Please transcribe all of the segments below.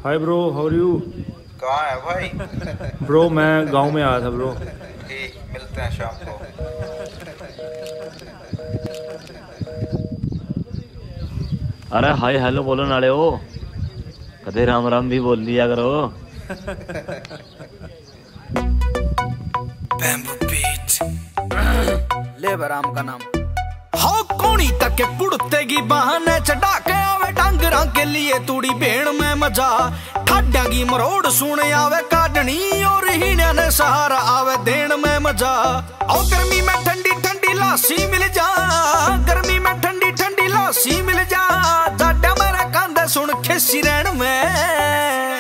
Hi bro, how are you? कहाँ है भाई? ब्रो मैं गांव में आया था ब्रो। ठीक, मिलते हैं शाम को। अरे हाय हेलो बोलो नाले हो, कदे राम राम भी बोल दिया करो। ले बराम का नाम हो कोनी तक के पुड़तेगी बहाने चढ़ा के आवे डांगरा के लिए तूड़ी भेड़ में मजा ठाड्या की मरोड़ सुने आवे काटनी और हीने ने सहारा आवे देन में मजा। ओ गर्मी में ठंडी ठंडी लासी मिल जा, गर्मी में ठंडी ठंडी लासी मिल जा, जाड्या मेरे कांधे सुन खिसी रहन में।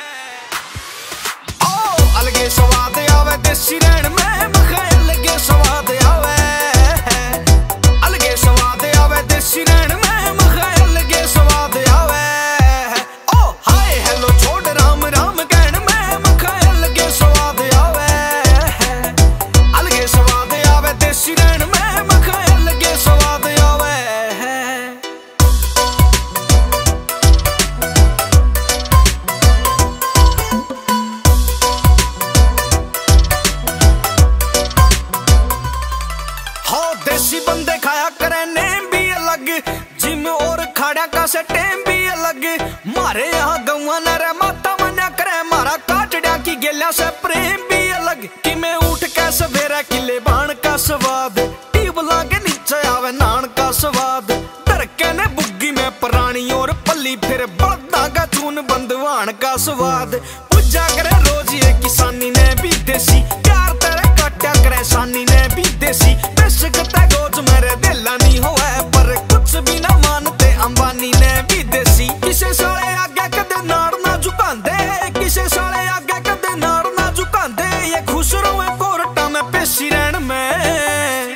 ओ अलगे स्वाद आवे देसी रहन में, मखा अलगे स्वाद आवे, अलगे स्वाद आवे देसी रहन में, मखा अलगे स्वाद आवे। ओ हाय हेलो छोड़ राम राम कहन में, मखा अलगे स्वाद आवे, अलगे स्वाद आवे देसी रहन में, मखा अलगे स्वाद आवे। देसी बंदे खाया करे नेम भी अलग, जिम और खाड़ा का से टेम भी अलग। मारे यहाँ गौआ नरे माता मन्या करे, मारा काटड़ा की गेल्या से प्रेम भी अलग। कि मैं उठ के सवेरा किले बाण का स्वाद, टीब लागे नीचे आवे नान का स्वाद। धरके ने बुग्गी में प्राणी और पल्ली फिर बड़ा का चून बंदवान का स्वाद। पूजा करे रोज ये किसानी ने भी देसी, प्यार तेरे काटा करे सानी ने भी देसी। बेशकता गोज मेरे दिल नहीं होए, पर कुछ भी ना मानते अंबानी ने भी देसी। किसे साले आगे कदे नाड़ ना झुकांदे, किसे साले आगे कदे नाड़ ना झुकांदे। ये खुश रहे कोर्टा में पेशी रहन में।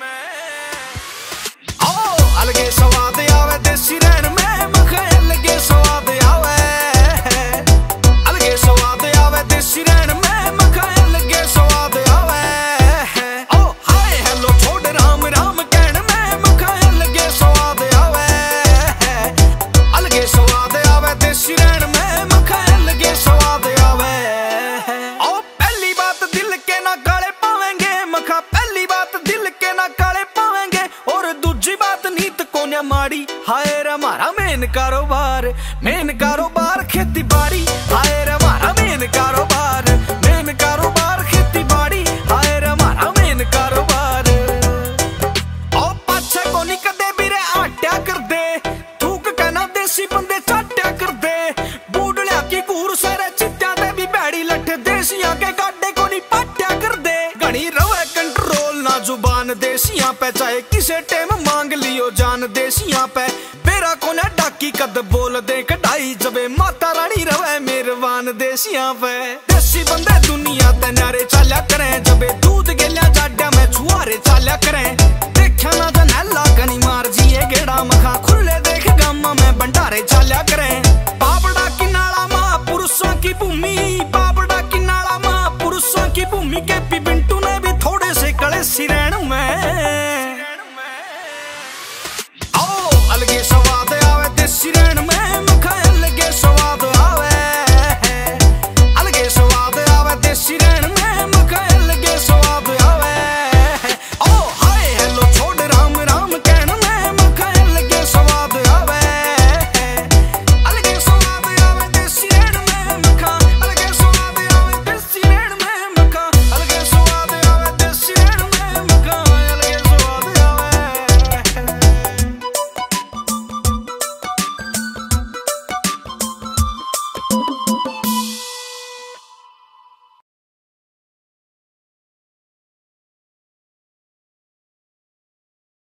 ओ अलगे स्वाद आवे देसी रहन में, मखा अलगे स्वाद आवे, अलगे स्वाद आवे देसी रहन में, मखा अलगे स्वाद आवे। ओ हाय हेलो छोड़ राम राम कहन में, मखा अलगे स्वाद आवे, अलगे स्वाद आवे देसी रहन में, मखा अलगे स्वाद आवे। ओ पहली बात दिल के ना काले पावेंगे, मखा पहली बात दिल के ना काले पावेंगे। और दूसरी बात नीत को न माड़ी, हाय रे हमारा मेन कारोबार खेती बाड़ी। हाय रे हमारा मेन कारोबार खेती बाड़ी। हाय रे हमारा मेन कारोबार। ओ पाछे को नहीं कदे भी रे आट्या कर दे, थूक कहना देसी बंदे चाट्या कर दे। बूढ़लिया की कूर सारे चित्त्या दे भी बैड़ी लठ, देसियां के गाडे को नहीं पाट्या कर दे। घनी रवे कंट्रोल ना जुबान देसियां पे, चाहे किसे टेम मांग लियो जान देसियां पे। बेरा को ना डाकी कद बोल दे कढ़ाई, जबे माता रानी रवे मेहरबान देसियां पे। देसी बंदे दुनिया ते नारे चाल्या करें, जबे दूध गेल्या जाड्या में छुआरे चाल्या करें। देखा ना जनैला कनी मार जिए गेड़ा, मखा खुले देख गामा में भंडारे चाल्या करें। पापड़ा की नाला